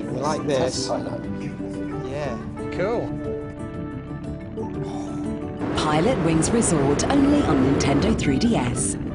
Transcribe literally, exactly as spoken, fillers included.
You like this? Yeah. Cool. Pilot Wings Resort only on Nintendo three D S.